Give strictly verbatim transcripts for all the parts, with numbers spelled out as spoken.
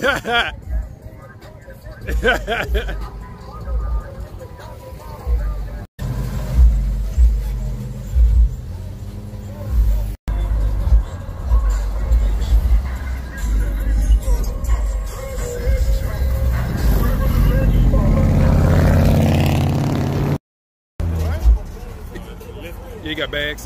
You got bags.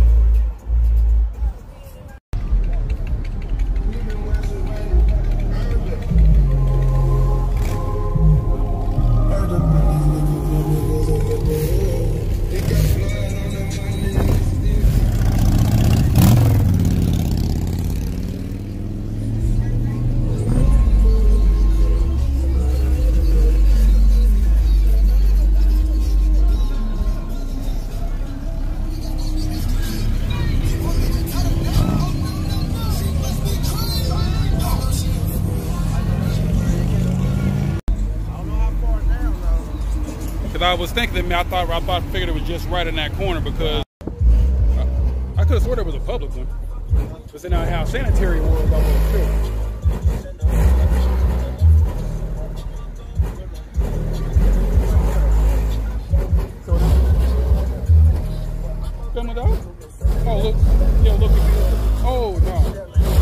I was thinking, I thought, I thought, figured it was just right in that corner because I, I could have sworn it was a public one. But then how sanitary was about it too. Film it out? Oh look, yeah, look at me. Oh no.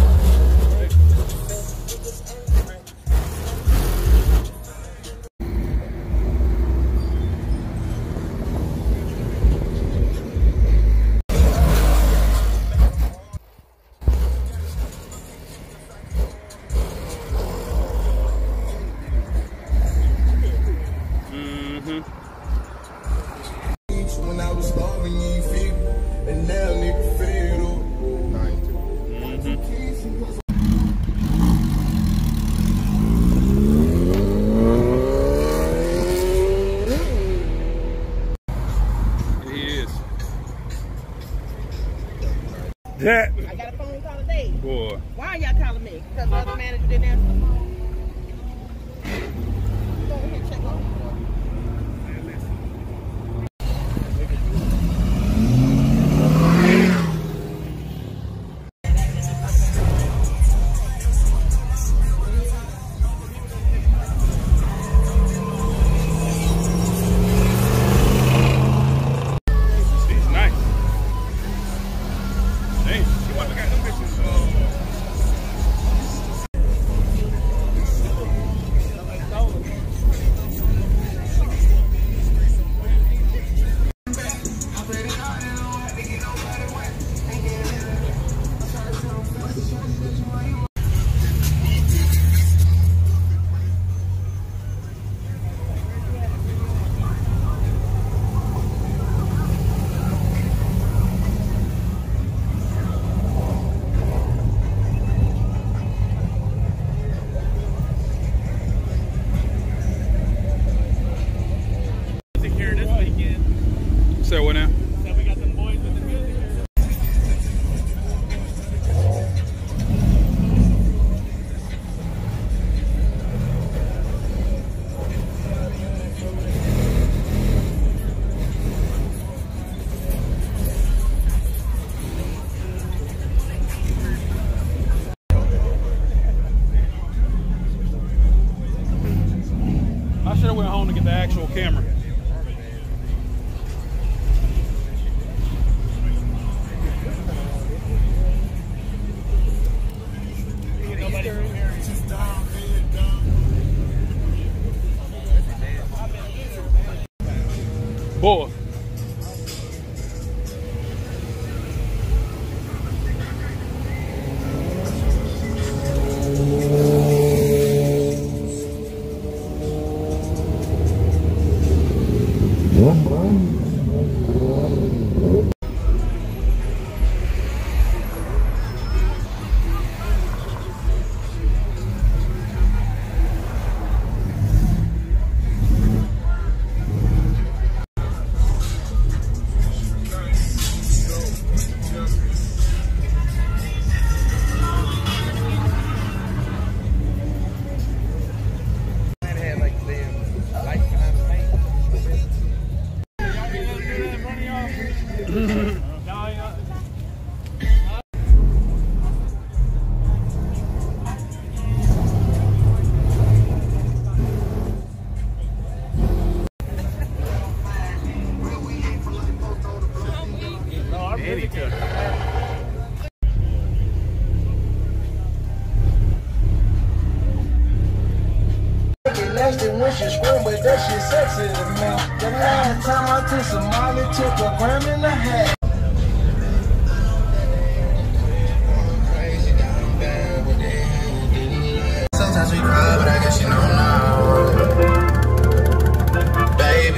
When I was starving, you feed, and now nigga fed up. He is. That. I got a phone call today. Boy. Why are y'all calling me? Because the other manager didn't answer the phone. Go ahead, check on. Say what now? So we got the boys with the music. I should have went home to get the actual camera. Boy. Boy. sexy to me. The last time I took Somali, took a gram and a half. Sometimes we cry, but I guess you know now, baby.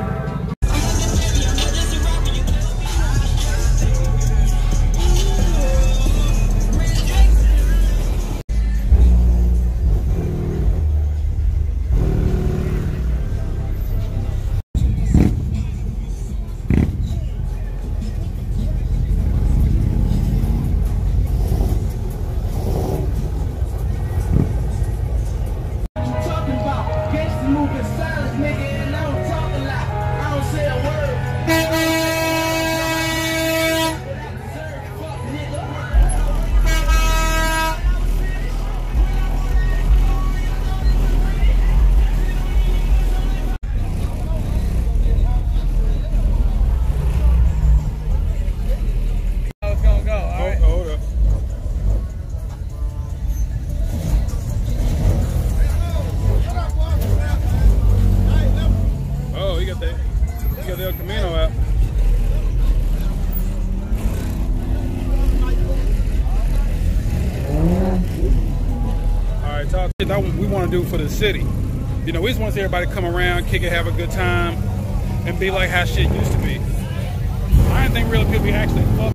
That we want to do for the city. You know, we just want to see everybody come around, kick it, have a good time, and be like how shit used to be. I didn't think really people be actually fuck.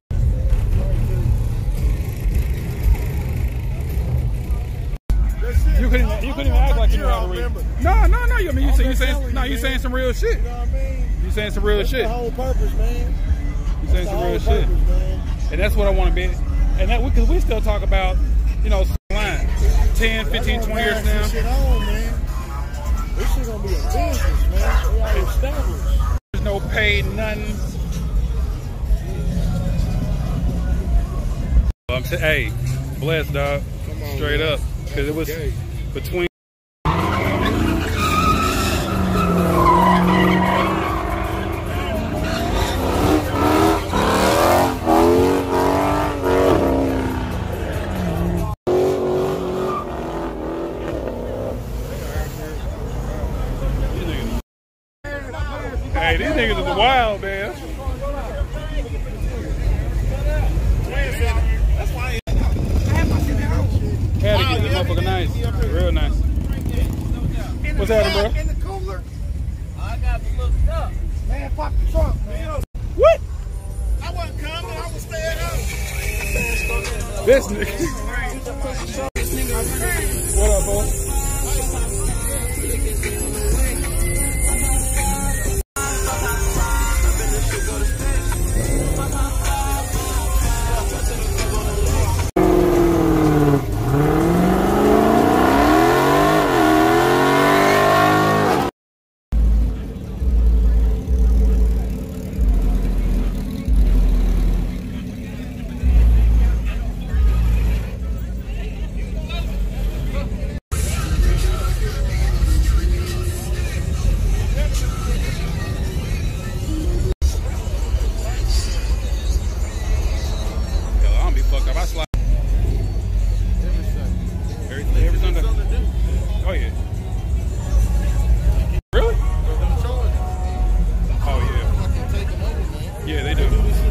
You couldn't, you couldn't even act like you know how to read. No, no, no. I mean, you say you saying, no, you saying some real shit. You know what I mean? You saying some real that's shit. The whole purpose, man. You saying some real shit. Man. And that's what I want to be. And that because we still talk about, you know, line ten, fifteen, twenty years now. This shit on, man. This shit gonna be a business, man. We already established. There's no pay, nothing. I'm saying, hey, bless, dog. Come on, straight man. Up, because it was okay. Between. Hey, these niggas is wild, man. Had to get this motherfucker nice. Real nice. What's happening, bro? In the cooler. I got some little stuff. Man, fuck the trunk, man. What? I wasn't coming. I was staying up. This nigga. What up, boy? Oh yeah. Really? Oh yeah. Yeah, they do.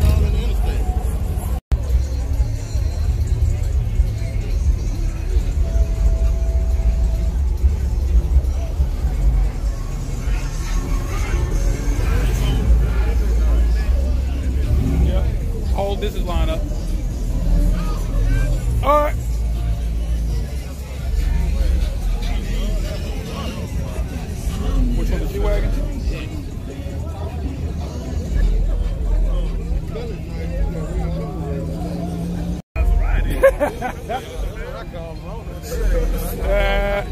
Yeah. Hold this is line up. All right. Which one, the G-Wagon? uh,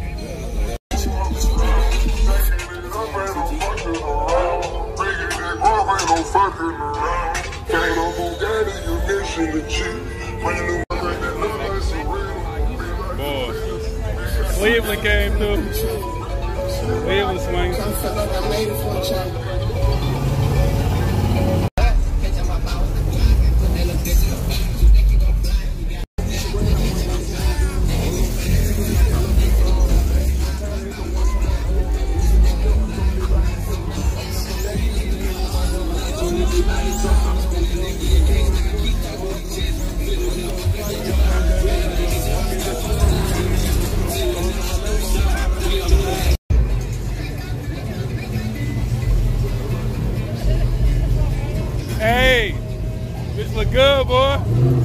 Boy, Cleveland came through. Cleveland swings. Look good, boy.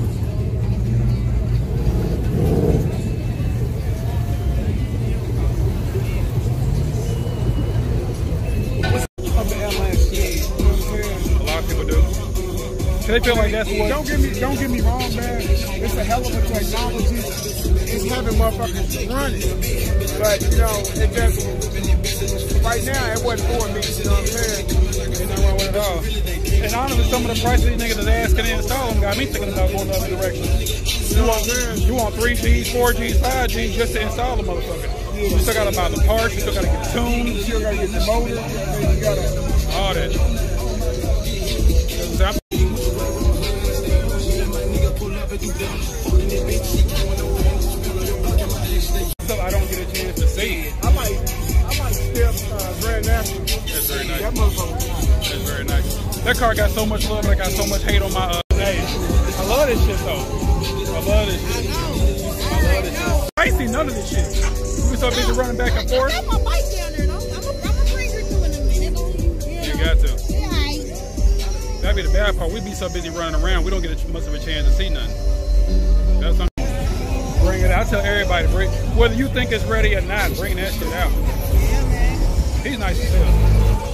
A lot of people do. They feel like that's what. Don't get me, don't get me wrong, man. It's a hell of a technology. It's having motherfuckers running, but you know, it just right now it wasn't for me. You know what I'm saying? Ain't nothing wrong with it at all. And honestly, some of the prices these niggas is asking to install them got me thinking about going the other direction. You want, you want three Gs, four Gs, five Gs just to install the motherfucker. You still gotta buy the parts, you still gotta get tuned, You still gotta get the motor. You gotta all that. So I'm I don't get a chance to see it. I might, I might step uh, Grand National. That's very nice. That motherfucker. That's very nice. That car got so much love, but I got so much hate on my uh, name. I love this shit though. I love this shit. I love this shit. I ain't seen none of this shit. You so busy running back and forth. I got my bike down there, though. I'm a, I'm a bring her to in a minute. Yeah. You got to. Yeah. That'd be the bad part. We be so busy running around, we don't get much of a chance to see nothing. That's something. Bring it out. I tell everybody, bring, whether you think it's ready or not, bring that shit out. Yeah, man. He's nice as hell.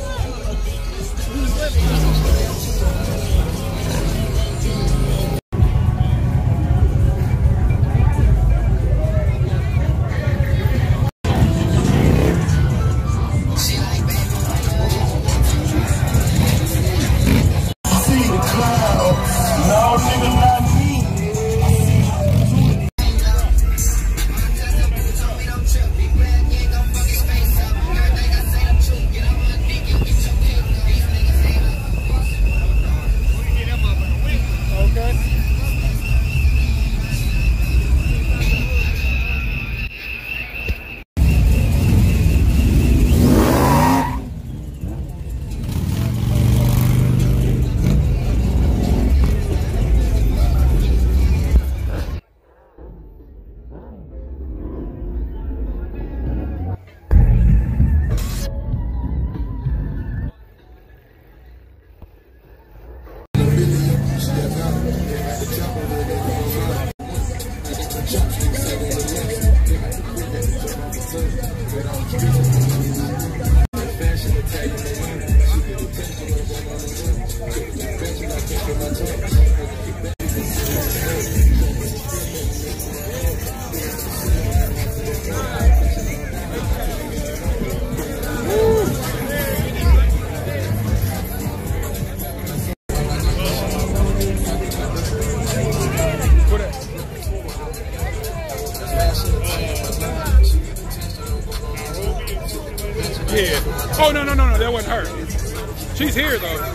Yeah. Oh, no, no, no, no. That wasn't her. She's here, though.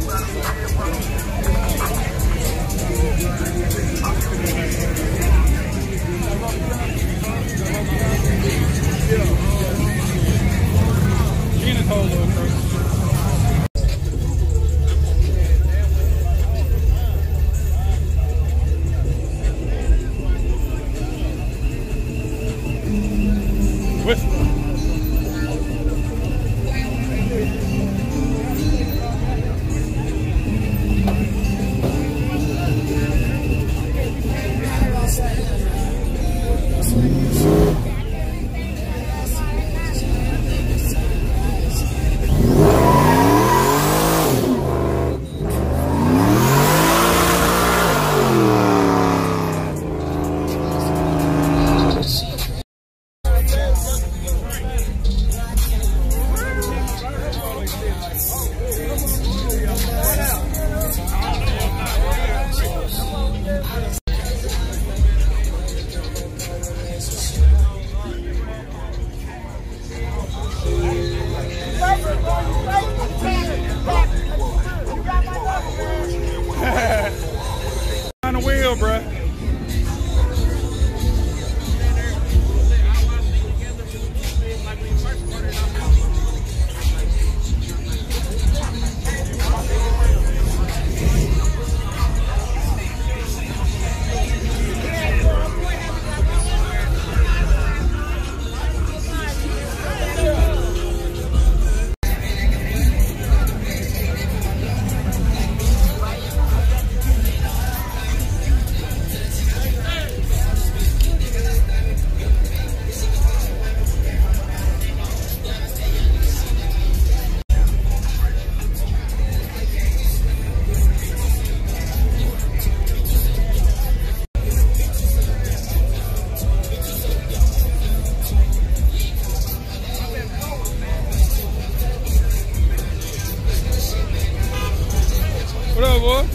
She in this whole little crew. Whisper. boy?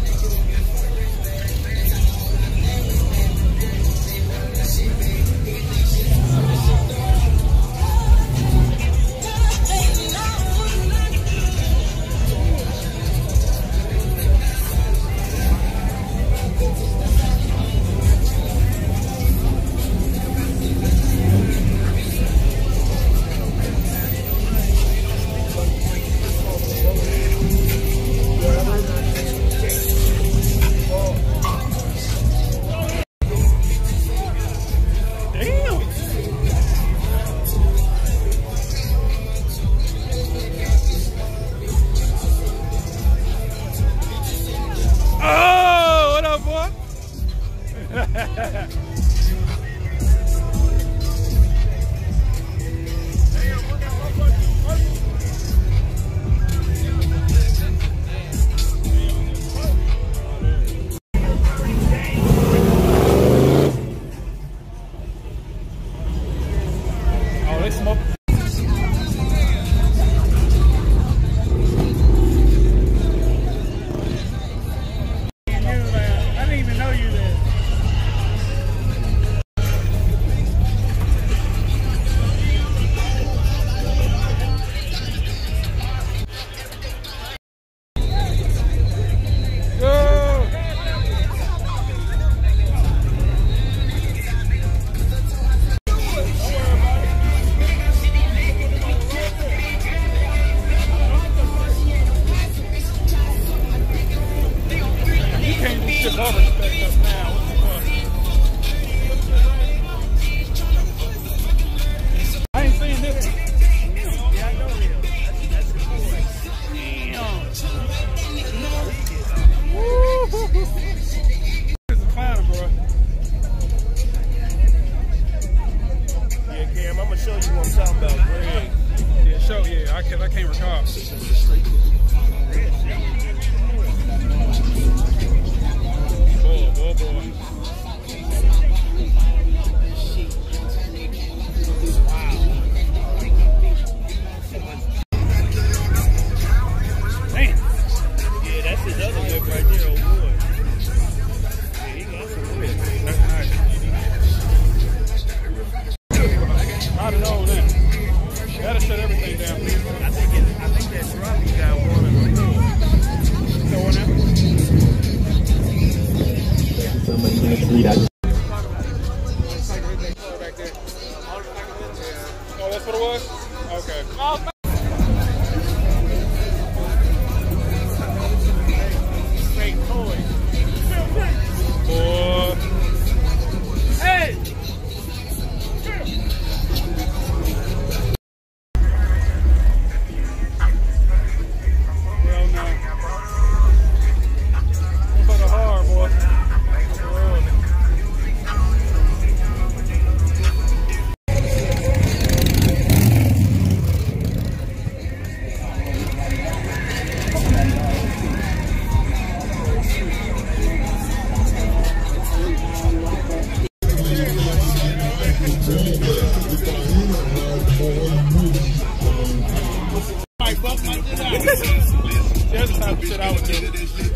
There's the type of shit I would do.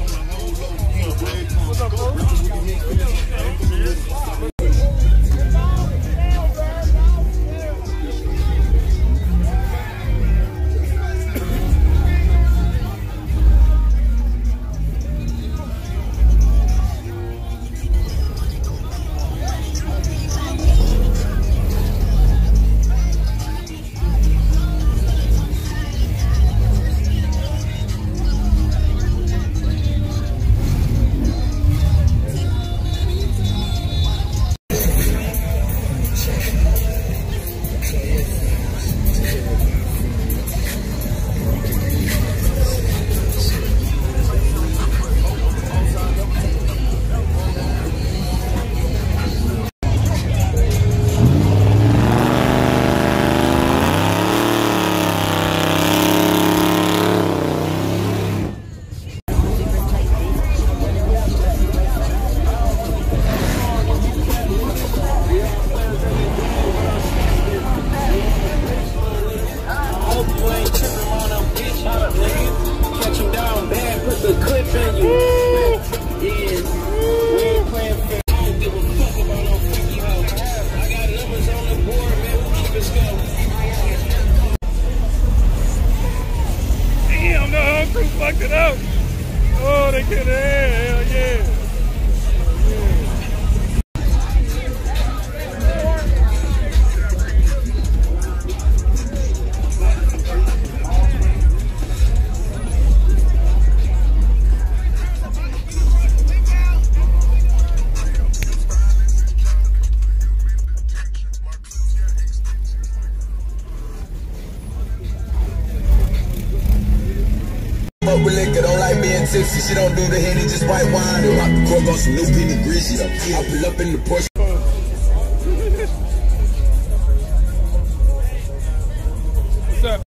What's up, bro? fucked it up. Oh, they could have. Hell yeah. Don't like being tipsy. She don't do the Henny, just white wine. And rock the cork on some new penny greasy. I pull up in the Porsche. What's up?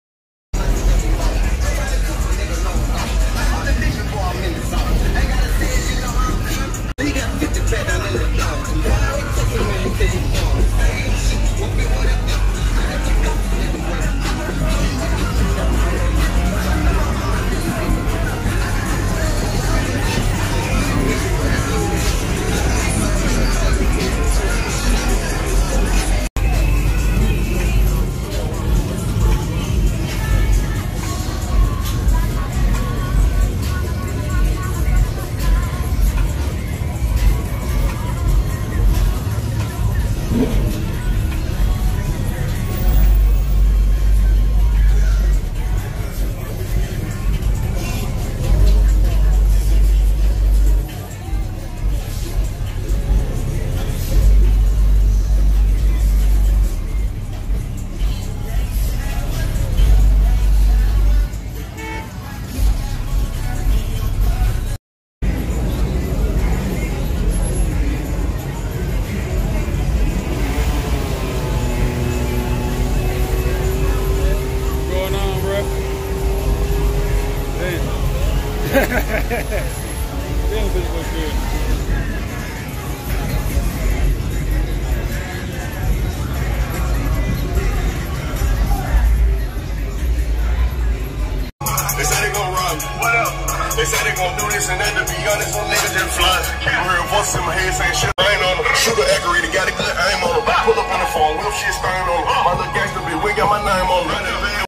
Damn, this looks good. They say they gon' rob me. What up? They say they gon' do this and that. To be honest, some niggas just fly. I heard voices in my head saying shit. I ain't on them. Sugar accurate, got a good aim on them. Pull up on the phone, whip shit stain on them. My little gangster bitch, we got my name on them.